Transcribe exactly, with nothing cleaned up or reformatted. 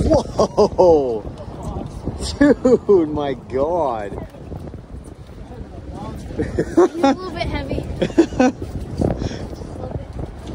Whoa! Dude, my God. He's a little bit heavy.